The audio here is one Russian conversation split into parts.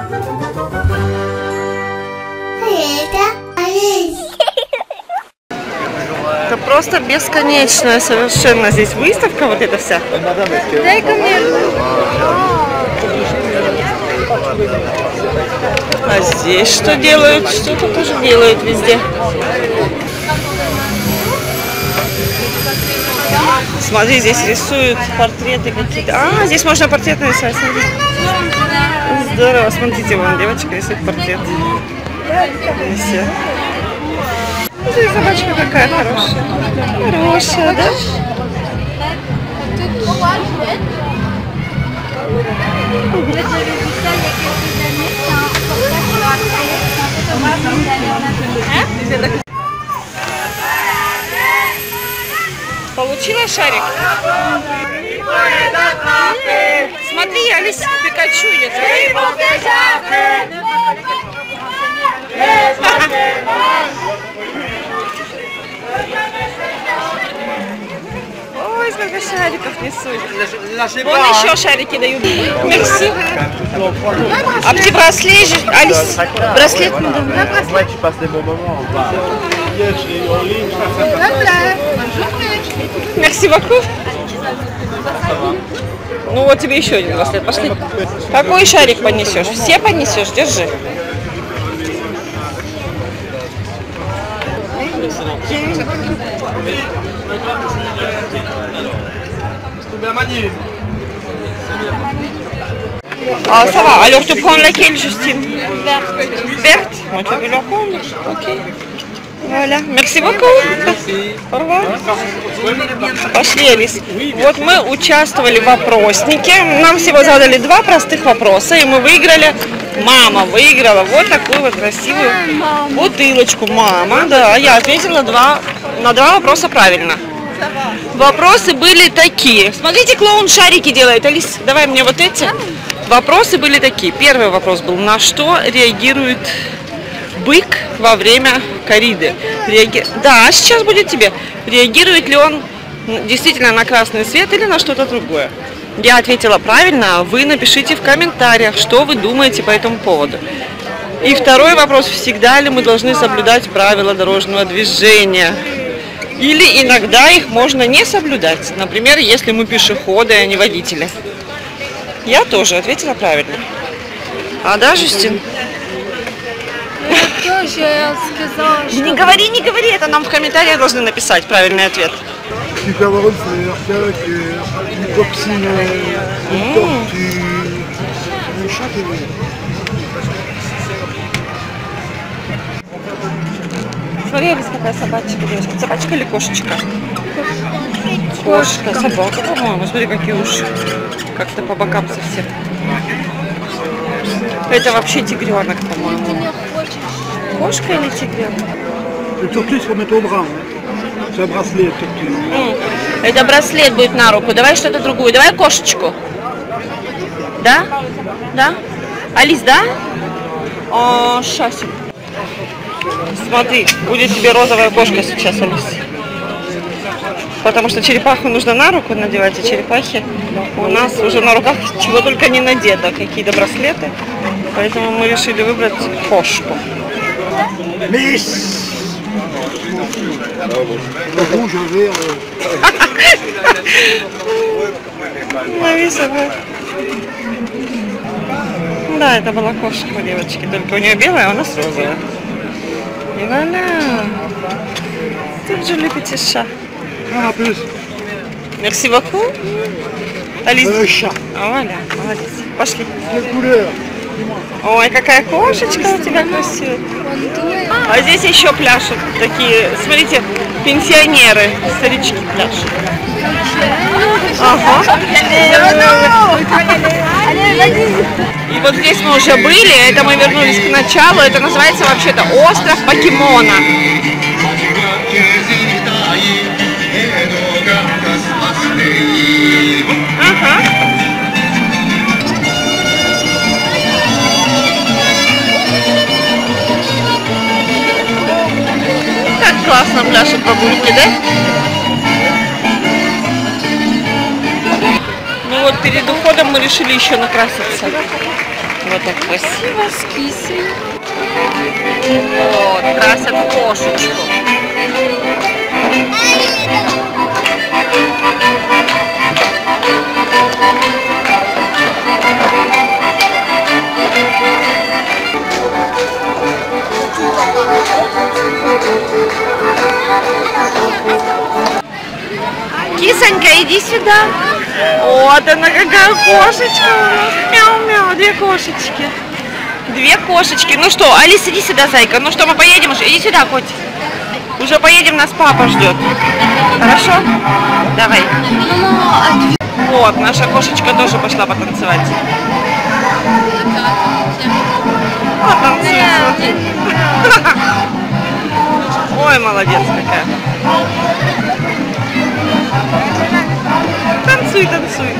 Это просто бесконечная совершенно здесь выставка, вот эта вся. Дай-ка мне. А здесь что делают? Что-то тоже делают везде. Смотри, здесь рисуют портреты какие-то. А, здесь можно портрет нарисовать. Смотри. Здорово, смотрите, вон девочка рисует портрет. Все. Здесь собачка какая хорошая. Хорошая, да? Получила шарик? Смотри, Алис, Пикачу идет. Ой, сколько шариков несут. Вон еще шарики дают. Мерси. А petit bracelet, Alice, браслет мы даем. Мерси beaucoup. Ну вот тебе еще один браслет. Пошли. Какой шарик понесешь? Все понесешь? Держи. Ah, ça va. Alors, tu prends laquelle, Justine? Verte. Moi, tu veux la prendre? Ok. Voilà. Merci beaucoup. Au revoir. Пошли, Алис. Вот мы участвовали в опроснике. Нам всего задали 2 простых вопроса, и мы выиграли. Мама выиграла вот такую вот красивую бутылочку. Мама, да, я ответила на 2 вопроса правильно. Вопросы были такие. Смотрите, клоун шарики делает. Алис, давай мне вот эти. Вопросы были такие. Первый вопрос был: на что реагирует бык во время кориды? Да, сейчас будет тебе. Реагирует ли он действительно на красный свет или на что-то другое? Я ответила правильно, а вы напишите в комментариях, что вы думаете по этому поводу. И второй вопрос: всегда ли мы должны соблюдать правила дорожного движения? Или иногда их можно не соблюдать. Например, если мы пешеходы, а не водители. Я тоже ответила правильно. А да, Жюстин? Я тоже сказала, что... Не говори, это нам в комментариях должны написать правильный ответ. Смотри, какая собачка, девочка. Собачка или кошечка? Кошка, собака, по-моему. Смотри, какие уши. Как-то по бокам совсем. Это вообще тигренок, по-моему. Кошка или тигренок? Это браслет будет на руку. Давай что-то другое. Давай кошечку. Да? Да? Алис, да? О, сейчас. Смотри, будет тебе розовая кошка сейчас, Алис. Потому что черепаху нужно на руку надевать, а черепахи у нас уже на руках чего только не надето, какие-то браслеты. Поэтому мы решили выбрать кошку. Да, это была кошка у девочки, только у нее белая, а у нас розовая. И вуаля! Тут же любите ша. Merci beaucoup. Алис. Вуаля, молодец. Пошли. Ой, какая кошечка у тебя красивая. А здесь еще пляшут такие, смотрите, пенсионеры, старички пляшут. Ага. И вот здесь мы уже были, это мы вернулись к началу, это называется вообще-то остров Покемона. Ага. Как классно пляшут бабульки, да? Ну вот перед уходом мы решили еще накраситься. Вот так красиво с кисой. Вот, красят кошечку. Кисонька, иди сюда. Вот она какая кошечка у нас. Мяу-мяу, две кошечки. Две кошечки. Ну что, Алис, иди сюда, зайка. Ну что, мы поедем уже? Иди сюда, котик. Уже поедем, нас папа ждет. Хорошо? Давай. Вот, наша кошечка тоже пошла потанцевать. Потанцует. Ой, молодец какая. Танцуй, танцуй.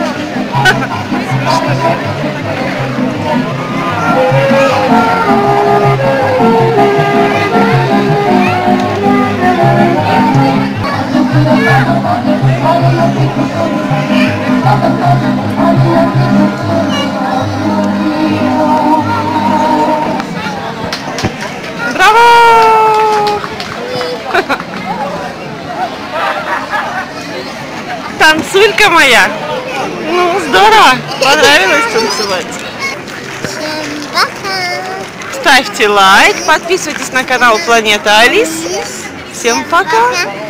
Браво! Танцулька моя. Ну, здорово. Понравилось танцевать. Ставьте лайк, подписывайтесь на канал Планета Алис. Всем пока!